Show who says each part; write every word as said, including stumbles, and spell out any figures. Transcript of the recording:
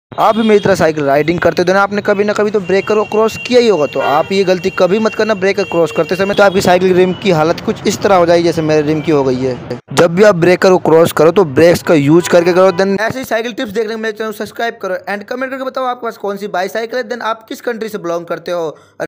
Speaker 1: आप भी मेरी तरह साइकिल राइडिंग करते हो ना, आपने कभी ना कभी तो ब्रेकर को क्रॉस किया ही होगा। तो आप ये गलती कभी मत करना, ब्रेकर क्रॉस करते समय तो आपकी साइकिल रिम की हालत कुछ इस तरह हो जाएगी जैसे मेरे रिम की हो गई है। जब भी आप ब्रेकर को क्रॉस करो तो ब्रेक्स का यूज करके करो। देन ऐसे ही साइकिल टिप्स देखने के मेरे चैनल सब्सक्राइब करो एंड कमेंट करके बताओ आपके पास कौन सी बाईसाइकिल है, देन आप किस कंट्री से बिलोंग करते हो।